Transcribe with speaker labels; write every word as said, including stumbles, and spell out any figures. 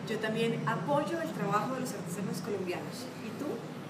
Speaker 1: Yo también apoyo el trabajo de los artesanos colombianos. ¿Y tú?